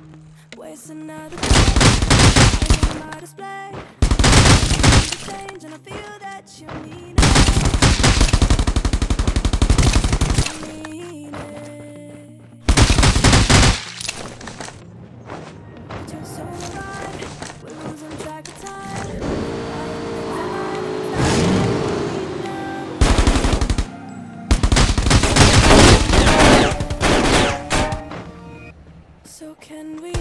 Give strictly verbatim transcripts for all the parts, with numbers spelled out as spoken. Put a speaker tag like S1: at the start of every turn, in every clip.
S1: Waste another day on my display. Change and I feel that you mean it. Mean it. Too soon alive, we're losing track of time. So can we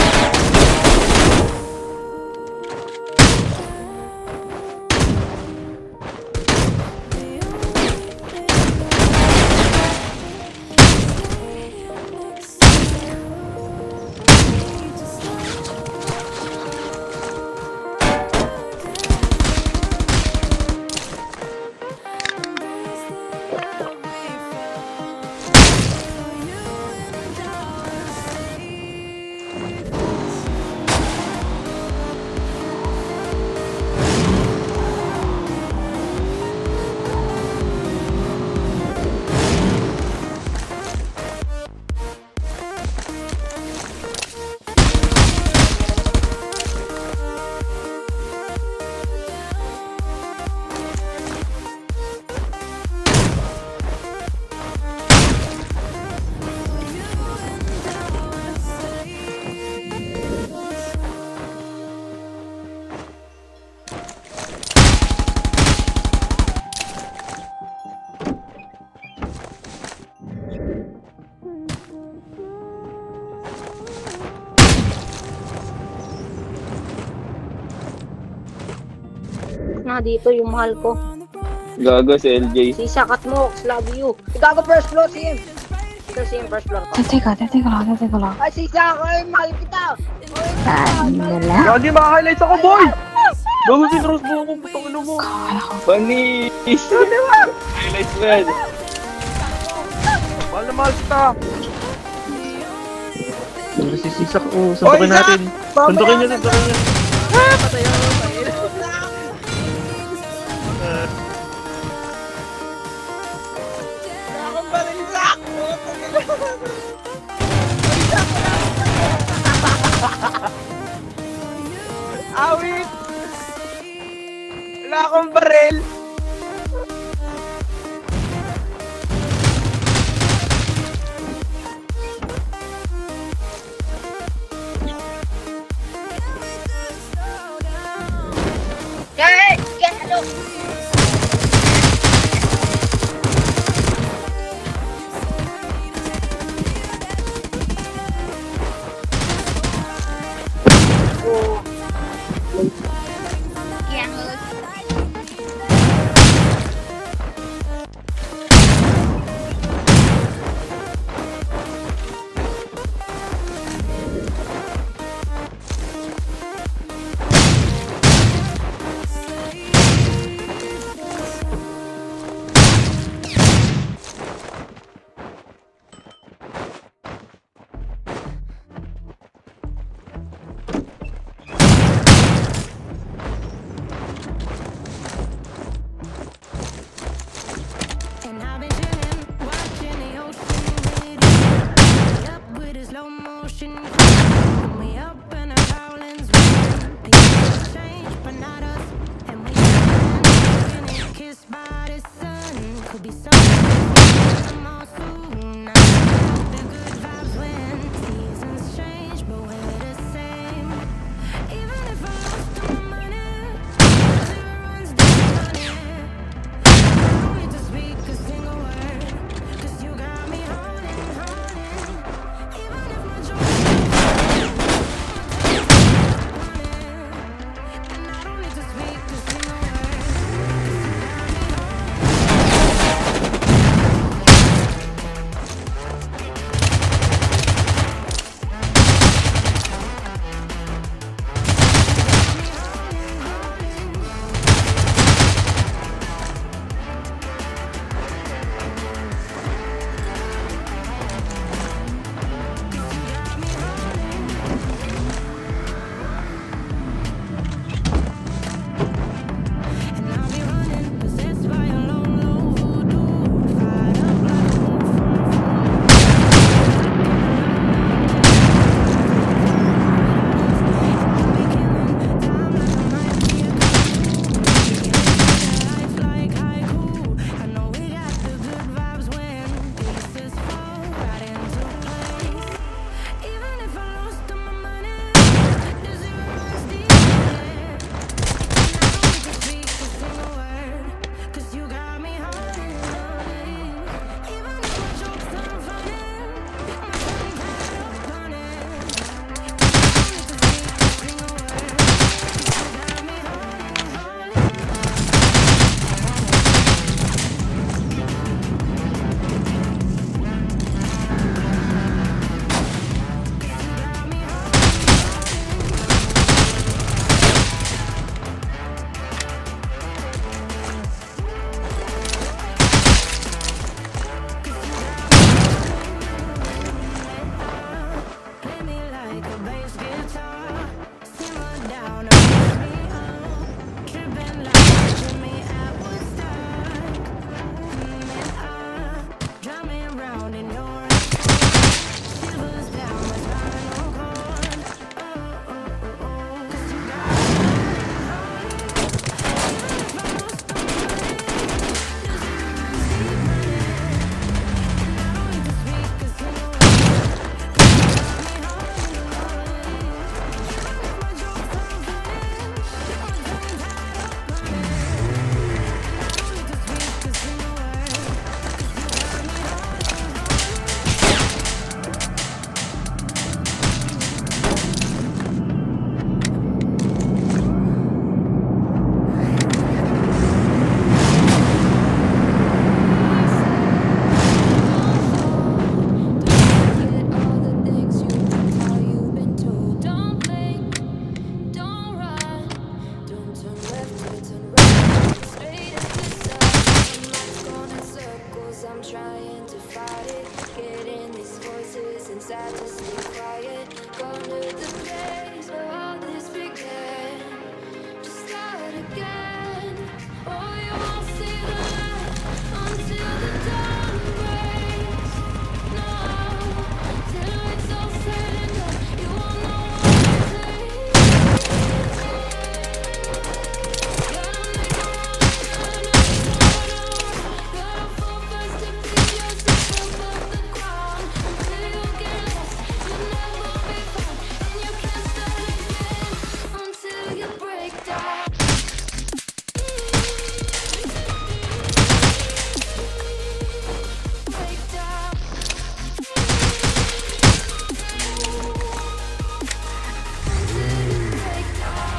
S2: na dito yung mahal ko.
S3: Gago si L J.
S2: Si Sakat mo, love you. Gago first floor, si M. Ito si M first floor ko.
S4: Teka, teka lang, teka lang.
S2: Ay, si Sakat, ay, mahal kita.
S4: Saan nila?
S3: Gago, di maka-highlights ako, boy! Gago si Rose mo ako, putang ino mo. Funny! Highlights mo yan. Mahal na mahal kita.
S5: Si Sisak, oh, suntukin natin. Suntukin niya, suntukin niya.
S2: Ah, patay ako, patay.
S3: Awit! Wala akong baril!
S2: Hey! Get hello!
S1: stay quiet. Gone to the place where all this began. Just start again. Oh, you won't see the light until the dawn breaks. No, till it's all said and done, you won't know what to say. Gotta make a run, gotta fall fast to pick yourself above the ground. Until you get lost, you'll never be found, and you can't start again until you break down. Break down. Until you break down.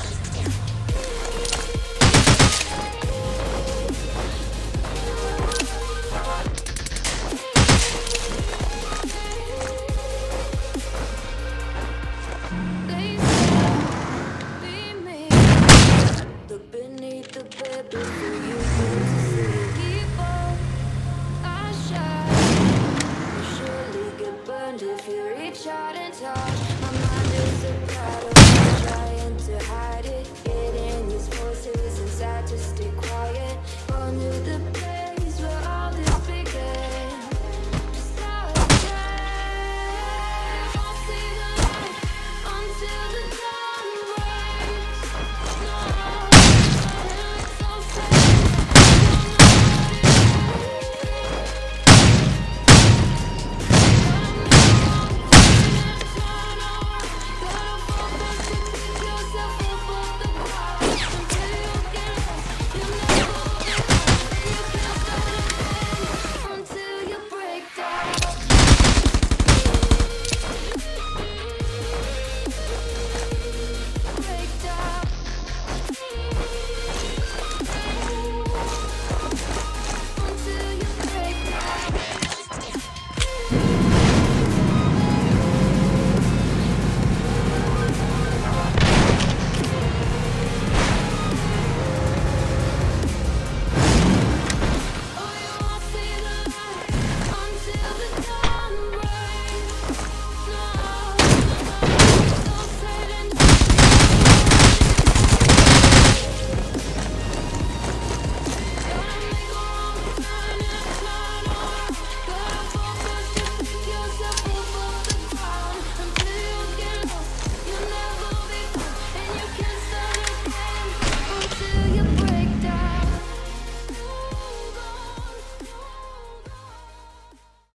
S1: They say, be me. Look beneath the bed before you go to sleep. Keep on, I shine. You surely get burned if you reach out and touch. My mind is a battle, trying to hide.